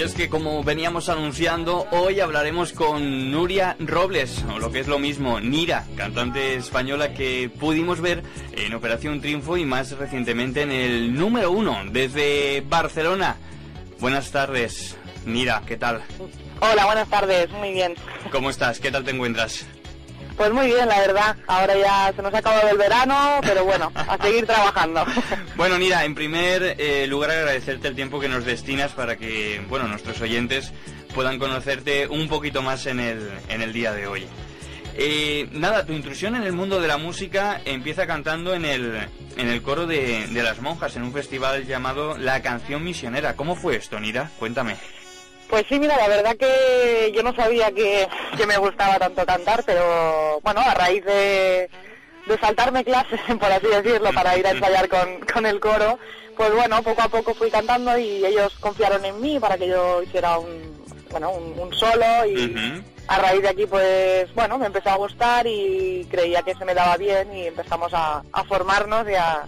es que, como veníamos anunciando, hoy hablaremos con Núria Robles, o lo que es lo mismo, Nira, cantante española que pudimos ver en Operación Triunfo y más recientemente en el número 1 desde Barcelona. Buenas tardes, Nira, ¿qué tal? Hola, buenas tardes, muy bien. ¿Cómo estás? ¿Qué tal te encuentras? Pues muy bien, la verdad. Ahora ya se nos ha acabado el verano, pero bueno, a seguir trabajando. Bueno, Nira, en primer lugar agradecerte el tiempo que nos destinas para que, bueno, nuestros oyentes puedan conocerte un poquito más en el día de hoy. Nada, tu intrusión en el mundo de la música empieza cantando en el coro de las monjas en un festival llamado La Canción Misionera. ¿Cómo fue esto, Nira? Cuéntame. Pues sí, mira, la verdad que yo no sabía que me gustaba tanto cantar, pero bueno, a raíz de saltarme clases, por así decirlo, para ir a ensayar con el coro, pues bueno, poco a poco fui cantando y ellos confiaron en mí para que yo hiciera un solo y a raíz de aquí, pues bueno, me empezó a gustar y creía que se me daba bien y empezamos a formarnos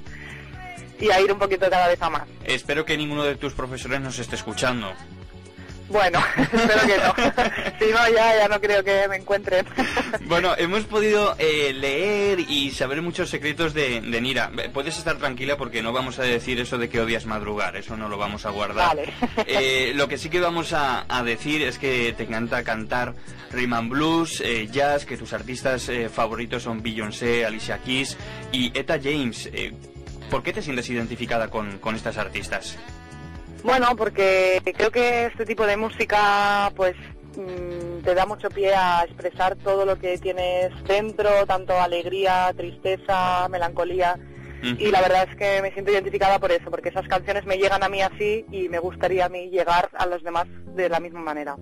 y a ir un poquito cada vez a más. Espero que ninguno de tus profesores nos esté escuchando. Bueno, espero que no. Si no, ya no creo que me encuentren. Bueno, hemos podido leer y saber muchos secretos de Nira. Puedes estar tranquila porque no vamos a decir eso de que odias madrugar, eso no lo vamos a guardar. Vale. Lo que sí que vamos a decir es que te encanta cantar rhythm and blues, jazz, que tus artistas favoritos son Beyoncé, Alicia Keys y Etta James. ¿Por qué te sientes identificada con estas artistas? Bueno, porque creo que este tipo de música pues te da mucho pie a expresar todo lo que tienes dentro, tanto alegría, tristeza, melancolía. Y la verdad es que me siento identificada por eso, porque esas canciones me llegan a mí así y me gustaría a mí llegar a los demás de la misma manera.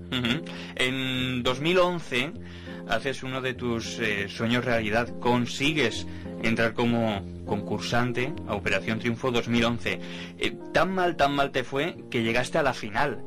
En 2011 haces uno de tus sueños realidad, consigues entrar como concursante a Operación Triunfo 2011. Tan mal te fue que llegaste a la final.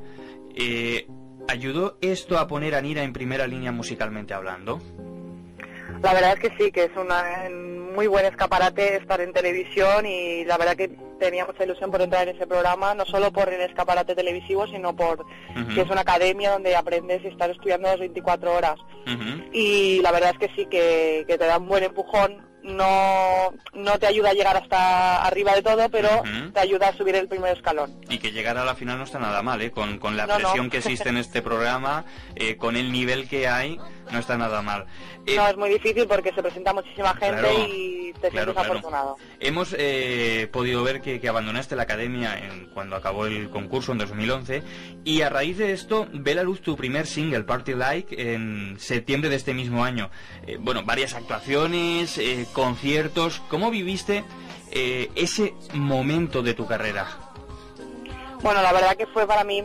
¿Ayudó esto a poner a Nira en primera línea musicalmente hablando? La verdad es que sí, que es un muy buen escaparate estar en televisión y la verdad que tenía mucha ilusión por entrar en ese programa, no solo por el escaparate televisivo, sino por que es una academia donde aprendes y estás estudiando las 24 horas. Y la verdad es que sí, que te da un buen empujón. No te ayuda a llegar hasta arriba de todo, pero te ayuda a subir el primer escalón. Y que llegar a la final no está nada mal, ¿eh? Con la presión que existe en este programa, con el nivel que hay, no está nada mal. No, es muy difícil porque se presenta muchísima gente y te sientes afortunado. Hemos podido ver que abandonaste la academia cuando acabó el concurso en 2011 y a raíz de esto ve la luz tu primer single, Party Like, en septiembre de este mismo año. Varias actuaciones, conciertos. ¿Cómo viviste ese momento de tu carrera? Bueno, la verdad que fue para mí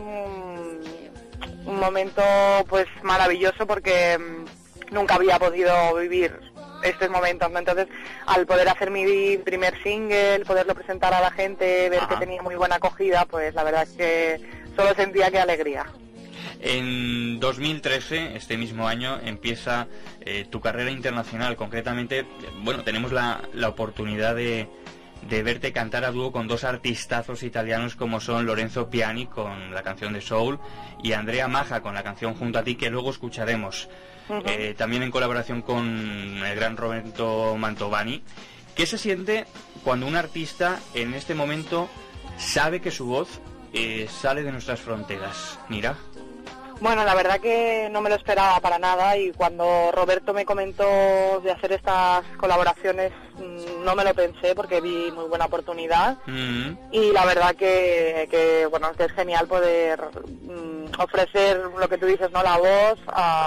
un momento pues maravilloso porque nunca había podido vivir estos momentos, ¿no? Entonces, al poder hacer mi primer single, poderlo presentar a la gente, ver que tenía muy buena acogida, pues la verdad es que solo sentía que alegría. En 2013, este mismo año, empieza tu carrera internacional. Concretamente, tenemos la oportunidad de verte cantar a dúo con dos artistazos italianos como son Lorenzo Piani con la canción de Soul y Andrea Maja con la canción Junto a ti, que luego escucharemos. También en colaboración con el gran Roberto Mantovani. ¿Qué se siente cuando un artista en este momento sabe que su voz sale de nuestras fronteras? Mira. Bueno, la verdad que no me lo esperaba para nada y cuando Roberto me comentó de hacer estas colaboraciones no me lo pensé porque vi muy buena oportunidad y la verdad que es genial poder ofrecer lo que tú dices, ¿no? La voz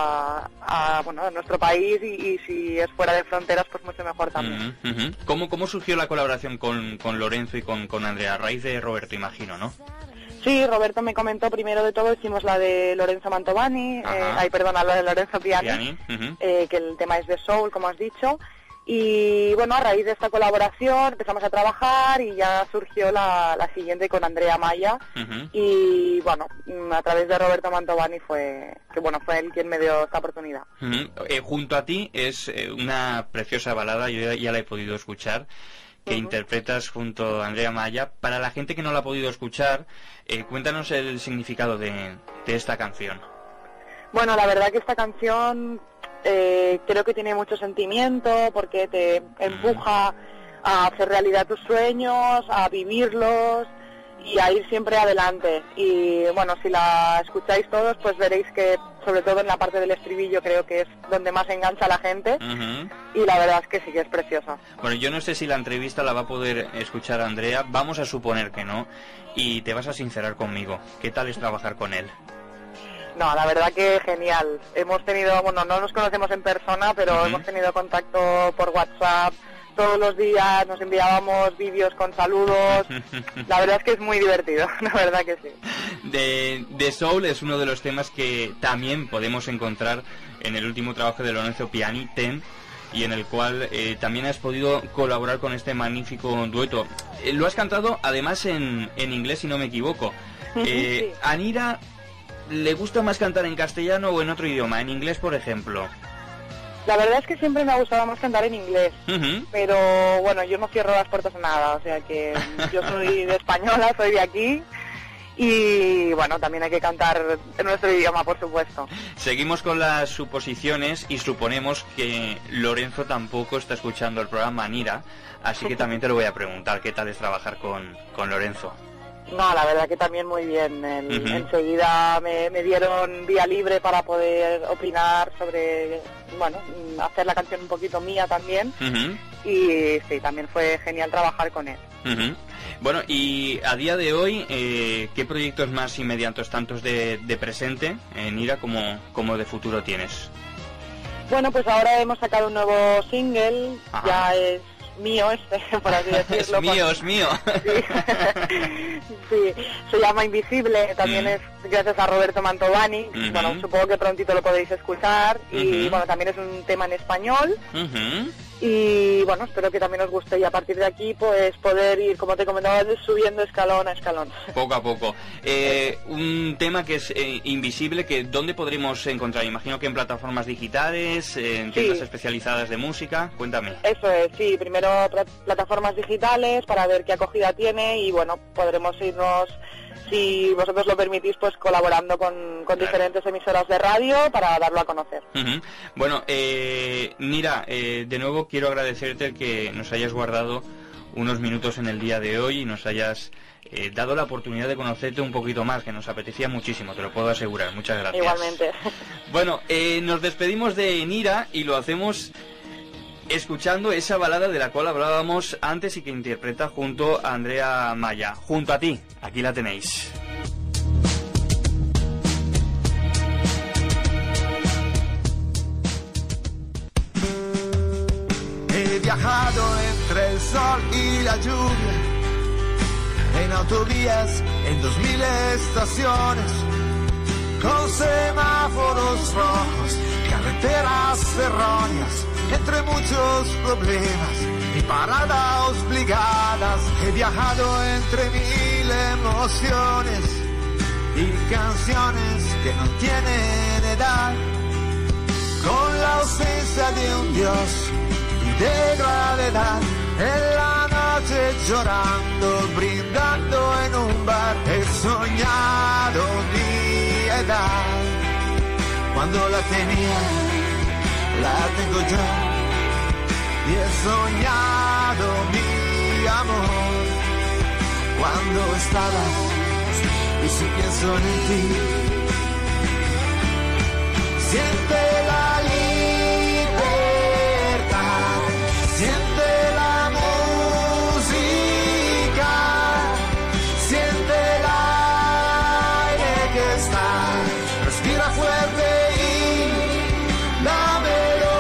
a nuestro país y si es fuera de fronteras pues mucho mejor también. ¿Cómo surgió la colaboración con Lorenzo y con Andrea? A raíz de Roberto, imagino, ¿no? Sí, Roberto me comentó primero de todo, hicimos la de Lorenzo Mantovani, la de Lorenzo Piani. Que el tema es de Soul, como has dicho, y bueno, a raíz de esta colaboración empezamos a trabajar y ya surgió la siguiente con Andrea Maya, y bueno, a través de Roberto Mantovani fue él quien me dio esta oportunidad. Junto a ti es una preciosa balada, yo ya la he podido escuchar, que interpretas junto a Andrea Maya. Para la gente que no la ha podido escuchar, cuéntanos el significado de esta canción. Bueno, la verdad que esta canción creo que tiene mucho sentimiento porque te empuja a hacer realidad tus sueños, a vivirlos y a ir siempre adelante. Y bueno, si la escucháis todos, pues veréis que sobre todo en la parte del estribillo creo que es donde más engancha a la gente. Y la verdad es que sí que es preciosa. Bueno, yo no sé si la entrevista la va a poder escuchar Andrea, vamos a suponer que no, y te vas a sincerar conmigo. ¿Qué tal es trabajar con él? No, la verdad que genial. Hemos tenido, bueno, no nos conocemos en persona, pero hemos tenido contacto por WhatsApp todos los días, nos enviábamos vídeos con saludos. La verdad es que es muy divertido, la verdad que sí. The Soul es uno de los temas que también podemos encontrar en el último trabajo de Lorenzo Piani, Ten, y en el cual también has podido colaborar con este magnífico dueto. Lo has cantado además en inglés, si no me equivoco. Sí. ¿A Nira le gusta más cantar en castellano o en otro idioma? En inglés, por ejemplo. La verdad es que siempre me ha gustado más cantar en inglés, pero bueno, yo no cierro las puertas a nada, o sea que yo soy de española, soy de aquí, y bueno, también hay que cantar en nuestro idioma, por supuesto. Seguimos con las suposiciones y suponemos que Lorenzo tampoco está escuchando el programa Nira, así que también te lo voy a preguntar, ¿qué tal es trabajar con Lorenzo? No, la verdad que también muy bien. Enseguida me dieron vía libre para poder opinar sobre, bueno, hacer la canción un poquito mía también. Y sí, también fue genial trabajar con él. Bueno, y a día de hoy, ¿qué proyectos más inmediatos, tantos de presente, Nira, como de futuro tienes? Bueno, pues ahora hemos sacado un nuevo single, ya es mío, por así decirlo. Es mío. Sí, se llama Invisible, también es gracias a Roberto Mantovani. Bueno, supongo que prontito lo podéis escuchar. Y bueno, también es un tema en español. Y bueno, espero que también os guste, y a partir de aquí pues poder ir, como te comentaba, subiendo escalón a escalón. Poco a poco. Un tema que es Invisible, que ¿dónde podremos encontrar? Imagino que en plataformas digitales, en tiendas especializadas de música. Cuéntame. Eso es, sí, primero plataformas digitales para ver qué acogida tiene, y bueno, podremos irnos, si vosotros lo permitís, pues colaborando con diferentes emisoras de radio para darlo a conocer. Bueno, Nira, de nuevo quiero agradecerte que nos hayas guardado unos minutos en el día de hoy y nos hayas dado la oportunidad de conocerte un poquito más, que nos apetecía muchísimo, te lo puedo asegurar. Muchas gracias. Igualmente. Bueno, nos despedimos de Nira y lo hacemos escuchando esa balada de la cual hablábamos antes y que interpreta junto a Andrea Maya. Junto a ti, aquí la tenéis. He viajado entre el sol y la lluvia, en autovías, en 2000 estaciones, con semáforos rojos, carreteras erróneas, entre muchos problemas y paradas obligadas. He viajado entre 1000 emociones y canciones que no tienen edad, con la ausencia de un Dios y de gravedad. En la noche llorando, brindando en un bar, he soñado mi edad. Cuando la tenía, la tengo yo, y he soñado mi amor. Cuando estabas, y si pienso en ti, siente la libertad, siente la música, siente el aire que está, respira fuerte y dámelo.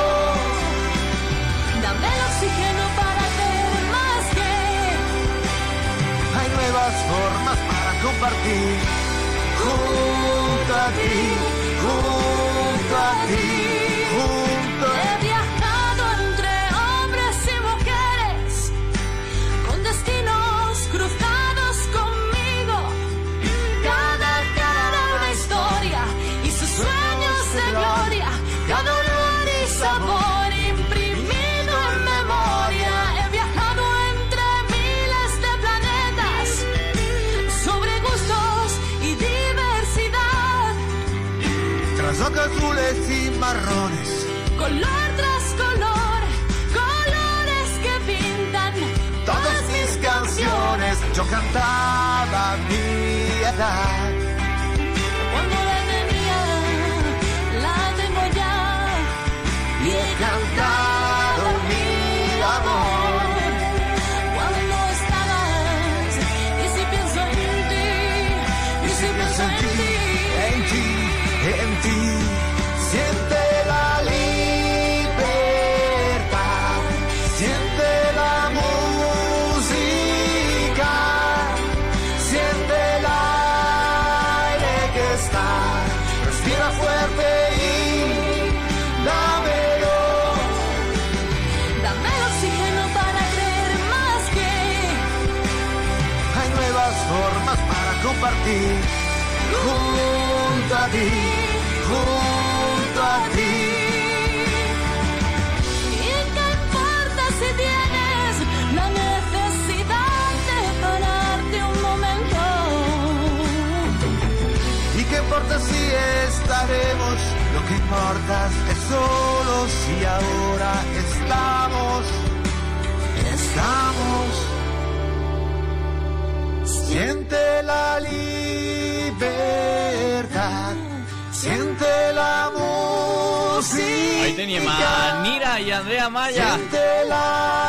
Dame el oxígeno para ver más que. Hay nuevas formas para compartir, junto a ti, junto a ti. He viajado entre hombres y mujeres, con destinos cruzados conmigo. Cada cara una historia y sus sueños de gloria, cada olor y sabor imprimido en memoria. He viajado entre azules y marrones, color tras color, colores que pintan todas mis canciones. Yo cantaba mi edad. Cuando la tenía, la tengo ya. Y he cantado mi amor. Cuando estabas, y si pienso en ti, Y si pienso en ti, en ti, siente la libertad, siente la música, siente el aire que está, respira fuerte y dámelo. dame el oxígeno para creer más que Hay nuevas formas para compartir, junto a ti, junto a ti. ¿Y qué importa si tienes la necesidad de pararte un momento? ¿Y qué importa si estaremos? Lo que importa es solo si ahora estamos. Siente la libertad, siente la música. Ahí tenía Manira y Andrea Maya. Siente la